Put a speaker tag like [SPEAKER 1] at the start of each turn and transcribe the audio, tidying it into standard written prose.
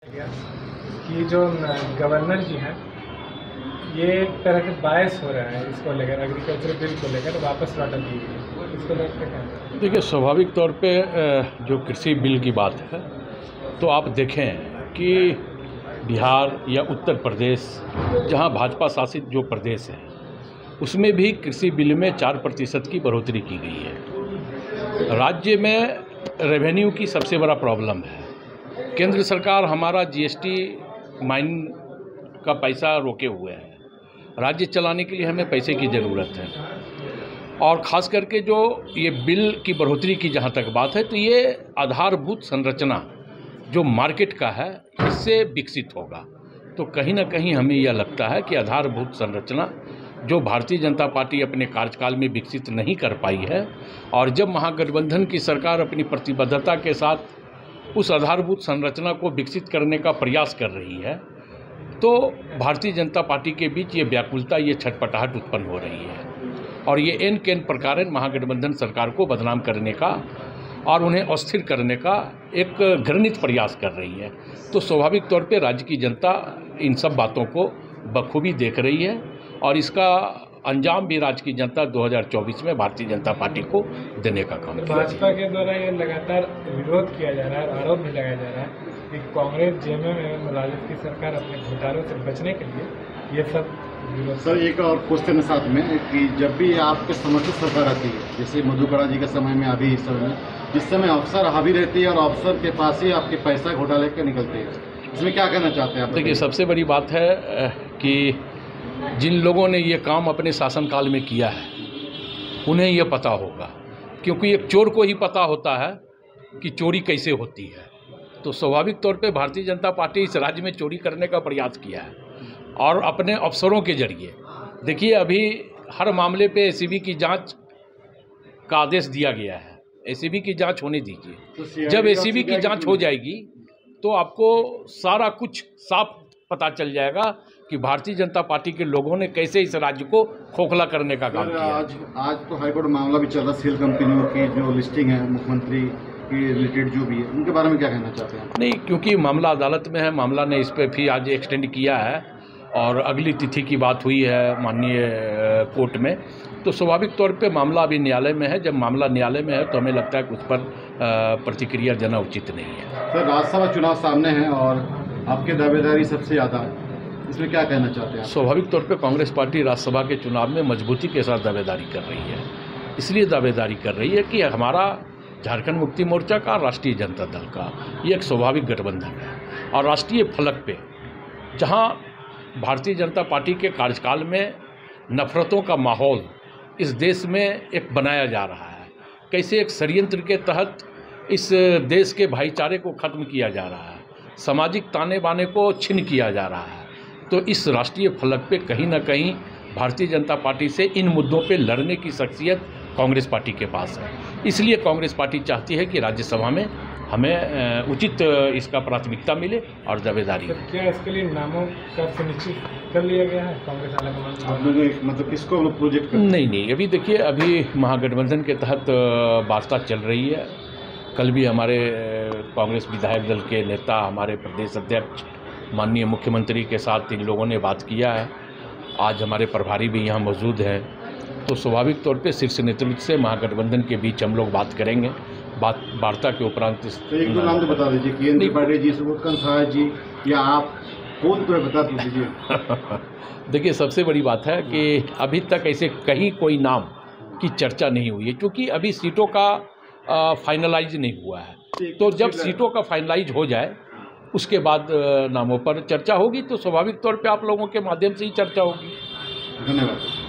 [SPEAKER 1] कि जो गवर्नर जी हैं ये एक तरह से बायस हो रहा है इसको लेकर, एग्रीकल्चर बिल को लेकर वापस लौटा दी गई है, इसको लेकर क्या?
[SPEAKER 2] देखिए, स्वाभाविक तौर पे जो कृषि बिल की बात है तो आप देखें कि बिहार या उत्तर प्रदेश जहां भाजपा शासित जो प्रदेश है उसमें भी कृषि बिल में 4% की बढ़ोतरी की गई है। राज्य में रेवेन्यू की सबसे बड़ा प्रॉब्लम है। केंद्र सरकार हमारा जीएसटी माइन का पैसा रोके हुए है। राज्य चलाने के लिए हमें पैसे की ज़रूरत है और ख़ास करके जो ये बिल की बढ़ोतरी की जहाँ तक बात है तो ये आधारभूत संरचना जो मार्केट का है इससे विकसित होगा। तो कहीं ना कहीं हमें यह लगता है कि आधारभूत संरचना जो भारतीय जनता पार्टी अपने कार्यकाल में विकसित नहीं कर पाई है और जब महागठबंधन की सरकार अपनी प्रतिबद्धता के साथ उस आधारभूत संरचना को विकसित करने का प्रयास कर रही है तो भारतीय जनता पार्टी के बीच ये व्याकुलता, ये छटपटाहट उत्पन्न हो रही है और ये एन केन प्रकार महागठबंधन सरकार को बदनाम करने का और उन्हें अस्थिर करने का एक घृणित प्रयास कर रही है। तो स्वाभाविक तौर पे राज्य की जनता इन सब बातों को बखूबी देख रही है और इसका अंजाम भी राज्य की जनता 2024 में भारतीय जनता पार्टी को देने का काम किया।
[SPEAKER 1] भाजपा के द्वारा ये लगातार विरोध किया जा रहा है, आरोप भी लगाया जा रहा है कि कांग्रेस जेएमएम एवं राजद की सरकार अपने घोटालों से बचने के लिए ये सब विरोध।
[SPEAKER 3] सर, एक और क्वेश्चन है साथ में कि जब भी आपके समर्थित सरकार आती है, जैसे मधुकड़ा जी के समय में, अभी इस समय जिस समय अफसर हावी रहती है और अफसर के पास ही आपके पैसा घोटाले के निकलते हैं, इसमें क्या कहना चाहते हैं आप?
[SPEAKER 2] देखिए, सबसे बड़ी बात है कि जिन लोगों ने ये काम अपने शासनकाल में किया है उन्हें ये पता होगा, क्योंकि एक चोर को ही पता होता है कि चोरी कैसे होती है। तो स्वाभाविक तौर पे भारतीय जनता पार्टी इस राज्य में चोरी करने का प्रयास किया है और अपने अफसरों के जरिए। देखिए, अभी हर मामले पे एसीबी की जांच का आदेश दिया गया है। एसीबी की जांच होने दीजिए। जब एसीबी की जांच हो जाएगी तो आपको सारा कुछ साफ पता चल जाएगा कि भारतीय जनता पार्टी के लोगों ने कैसे इस राज्य को खोखला करने का काम किया।
[SPEAKER 3] आज तो हाईकोर्ट मामला भी चल रहा है, सेल कंपनियों की जो लिस्टिंग है मुख्यमंत्री के रिलेटेड जो भी है, उनके बारे में क्या कहना चाहते हैं?
[SPEAKER 2] नहीं, क्योंकि मामला अदालत में है, मामला ने इस पर भी आज एक्सटेंड किया है और अगली तिथि की बात हुई है माननीय कोर्ट में। तो स्वाभाविक तौर पे मामला अभी न्यायालय में है। जब मामला न्यायालय में है तो हमें लगता है कि उस पर प्रतिक्रिया देना उचित नहीं है।
[SPEAKER 3] सर, राज्यसभा चुनाव सामने है और आपकी दावेदारी सबसे ज़्यादा है, इसमें क्या कहना चाहते हैं?
[SPEAKER 2] स्वाभाविक तौर पे कांग्रेस पार्टी राज्यसभा के चुनाव में मजबूती के साथ दावेदारी कर रही है। इसलिए दावेदारी कर रही है कि हमारा झारखंड मुक्ति मोर्चा का, राष्ट्रीय जनता दल का ये एक स्वाभाविक गठबंधन है और राष्ट्रीय फलक पे जहां भारतीय जनता पार्टी के कार्यकाल में नफरतों का माहौल इस देश में एक बनाया जा रहा है, कैसे एक षड्यंत्र के तहत इस देश के भाईचारे को ख़त्म किया जा रहा है, सामाजिक ताने बाने को छिन्न किया जा रहा है। तो इस राष्ट्रीय फलक पे कहीं ना कहीं भारतीय जनता पार्टी से इन मुद्दों पे लड़ने की शख्सियत कांग्रेस पार्टी के पास है। इसलिए कांग्रेस पार्टी चाहती है कि राज्यसभा में हमें उचित इसका प्राथमिकता मिले और दावेदारी।
[SPEAKER 1] क्या इसके लिए नामों का सुनिश्चित कर लिया गया है कांग्रेस
[SPEAKER 3] हाईकमांड? मतलब किसको प्रोजेक्ट कर?
[SPEAKER 2] नहीं, अभी देखिए, अभी महागठबंधन के तहत वार्ता चल रही है। कल भी हमारे कांग्रेस विधायक दल के नेता, हमारे प्रदेश अध्यक्ष माननीय मुख्यमंत्री के साथ इन लोगों ने बात किया है। आज हमारे प्रभारी भी यहाँ मौजूद हैं। तो स्वाभाविक तौर पे शीर्ष नेतृत्व से महागठबंधन के बीच हम लोग बात करेंगे। वार्ता के उपरांत
[SPEAKER 3] तो एक दो नाम तो बता दीजिए, केंद्रीय पार्टी जी, सुब्रत सहाय जी या आप, कौन तो बता दीजिए।
[SPEAKER 2] देखिए, सबसे बड़ी बात है कि अभी तक ऐसे कहीं कोई नाम की चर्चा नहीं हुई है, क्योंकि अभी सीटों का फाइनलाइज नहीं हुआ है। तो जब सीटों का फाइनलाइज हो जाए उसके बाद नामों पर चर्चा होगी। तो स्वाभाविक तौर पे आप लोगों के माध्यम से ही चर्चा होगी।
[SPEAKER 3] धन्यवाद।